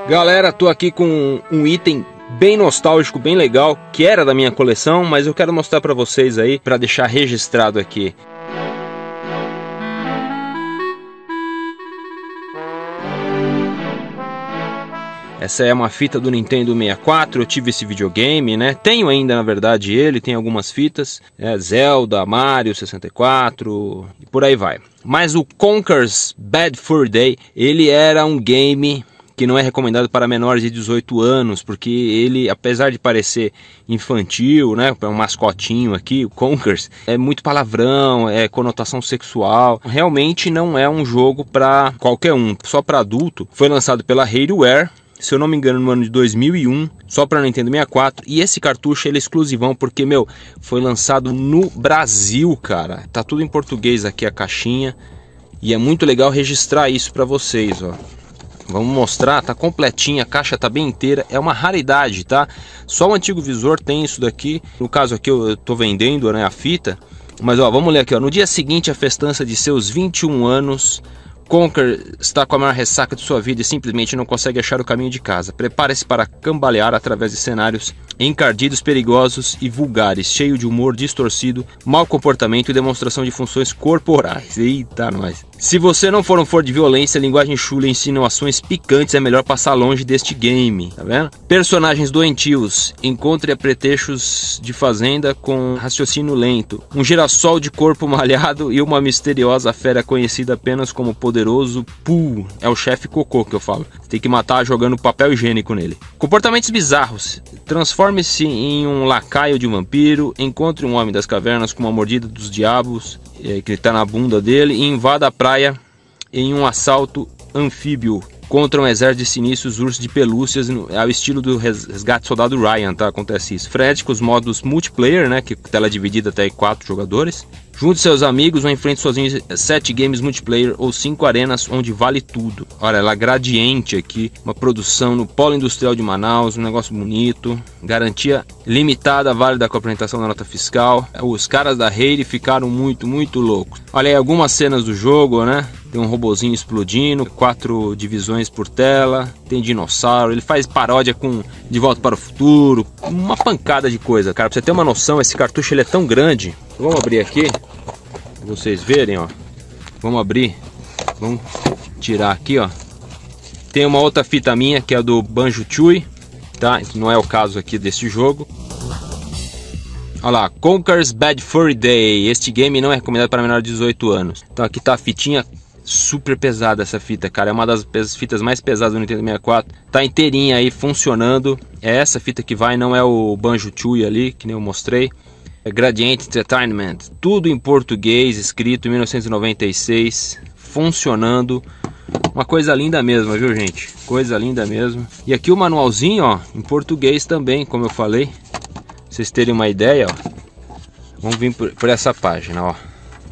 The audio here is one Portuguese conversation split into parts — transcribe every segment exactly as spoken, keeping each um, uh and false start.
Galera, tô aqui com um item bem nostálgico, bem legal, que era da minha coleção, mas eu quero mostrar pra vocês aí, pra deixar registrado aqui. Essa é uma fita do Nintendo sessenta e quatro, eu tive esse videogame, né? Tenho ainda, na verdade, ele, tem algumas fitas. É, Zelda, Mario sessenta e quatro, e por aí vai. Mas o Conker's Bad Fur Day, ele era um game que não é recomendado para menores de dezoito anos, porque ele, apesar de parecer infantil, né, um mascotinho aqui, o Conker's, é muito palavrão, é conotação sexual. Realmente não é um jogo para qualquer um, só para adulto. Foi lançado pela Rareware, se eu não me engano, no ano de dois mil e um, só para Nintendo sessenta e quatro. E esse cartucho ele é exclusivão porque, meu, foi lançado no Brasil, cara. Tá tudo em português aqui a caixinha. E é muito legal registrar isso para vocês, ó. Vamos mostrar, tá completinha, a caixa tá bem inteira. É uma raridade, tá? Só o antigo visor tem isso daqui. No caso aqui eu tô vendendo, né, a fita. Mas, ó, vamos ler aqui, ó. No dia seguinte à festança de seus vinte e um anos... Conker está com a maior ressaca de sua vida e simplesmente não consegue achar o caminho de casa. Prepare-se para cambalear através de cenários encardidos, perigosos e vulgares, cheio de humor distorcido, mau comportamento e demonstração de funções corporais. Eita, nós! Se você não for um fã de violência, linguagem chula e insinuações picantes, é melhor passar longe deste game, tá vendo? Personagens doentios, encontre apetechos de fazenda com raciocínio lento, um girassol de corpo malhado e uma misteriosa fera conhecida apenas como poderoso Pooh. É o chefe cocô que eu falo. Tem que matar jogando papel higiênico nele. Comportamentos bizarros. Transforme-se em um lacaio de um vampiro, encontre um homem das cavernas com uma mordida dos diabos, que está na bunda dele, e invada a praia em um assalto anfíbio contra um exército de sinistros ursos de pelúcias, ao estilo do Resgate Soldado Ryan, tá? Acontece isso. Frenéticos modos multiplayer, né? Que tela dividida até quatro jogadores. Junte seus amigos ou enfrente sozinho sete games multiplayer ou cinco arenas onde vale tudo. Olha, ela Gradiente aqui, uma produção no Polo Industrial de Manaus, um negócio bonito. Garantia limitada, válida com a apresentação da nota fiscal. Os caras da Rare ficaram muito, muito loucos. Olha aí algumas cenas do jogo, né? Tem um robozinho explodindo, quatro divisões por tela, tem dinossauro, ele faz paródia com De Volta para o Futuro, uma pancada de coisa, cara. Pra você ter uma noção, esse cartucho ele é tão grande. Vamos abrir aqui, pra vocês verem, ó. Vamos abrir, vamos tirar aqui, ó. Tem uma outra fita minha, que é a do Banjo-Tooie, tá? Que não é o caso aqui desse jogo. Olha lá, Conker's Bad Fur Day. Este game não é recomendado para menor de dezoito anos. Então aqui tá a fitinha. Super pesada essa fita, cara. É uma das fitas mais pesadas do Nintendo sessenta e quatro. Tá inteirinha aí, funcionando. É essa fita que vai, não é o Banjo-Tooie ali, que nem eu mostrei. É Gradiente Entertainment. Tudo em português, escrito em mil novecentos e noventa e seis. Funcionando. Uma coisa linda mesmo, viu, gente? Coisa linda mesmo. E aqui o manualzinho, ó, em português também, como eu falei. Pra vocês terem uma ideia, ó. Vamos vir por, por essa página, ó.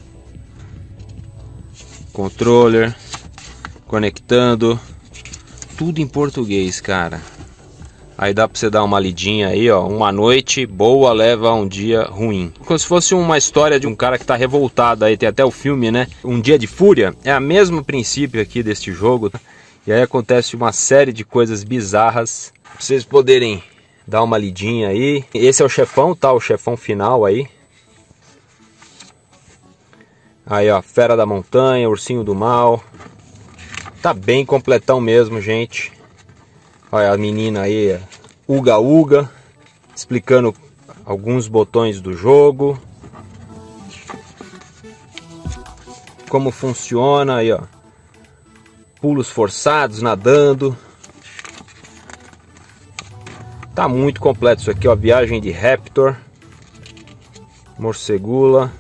Controller, conectando, tudo em português, cara. Aí dá pra você dar uma lidinha aí, ó. Uma noite boa leva a um dia ruim. Como se fosse uma história de um cara que tá revoltado aí. Tem até o filme, né? Um Dia de Fúria. É o mesmo princípio aqui deste jogo. E aí acontece uma série de coisas bizarras. Pra vocês poderem dar uma lidinha aí. Esse é o chefão, tá? O chefão final aí. Aí, ó, Fera da Montanha, Ursinho do Mal. Tá bem completão mesmo, gente. Olha a menina aí, Uga Uga, explicando alguns botões do jogo. Como funciona, aí, ó. Pulos forçados, nadando. Tá muito completo isso aqui, ó. Viagem de Raptor. Morcegula.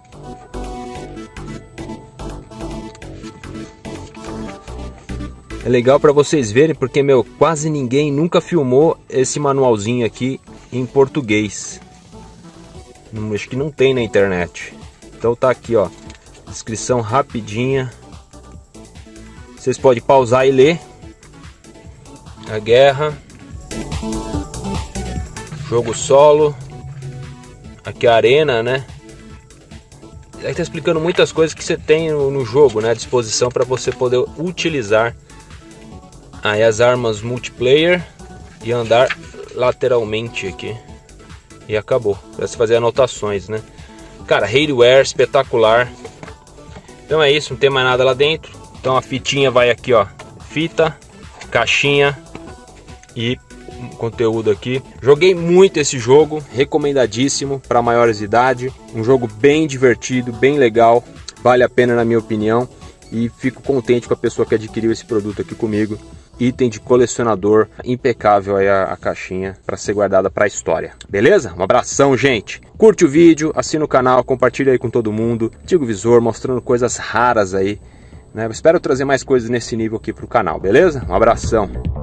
É legal para vocês verem porque, meu, quase ninguém nunca filmou esse manualzinho aqui em português. Não, acho que não tem na internet. Então tá aqui, ó, descrição rapidinha. Vocês podem pausar e ler. A guerra. Jogo solo. Aqui a arena, né? Aí tá explicando muitas coisas que você tem no, no jogo, né, à disposição para você poder utilizar Aí as armas multiplayer e andar lateralmente aqui. E acabou. Para se fazer anotações, né? Cara, Hardware espetacular. Então é isso, não tem mais nada lá dentro. Então a fitinha vai aqui, ó. Fita, caixinha e conteúdo aqui. Joguei muito esse jogo, recomendadíssimo para maiores de idade. Um jogo bem divertido, bem legal. Vale a pena na minha opinião. E fico contente com a pessoa que adquiriu esse produto aqui comigo. Item de colecionador, impecável aí a, a caixinha para ser guardada para a história. Beleza? Um abração, gente. Curte o vídeo, assina o canal, compartilha aí com todo mundo. Ativa o visor, mostrando coisas raras aí, né? Espero trazer mais coisas nesse nível aqui pro canal, beleza? Um abração.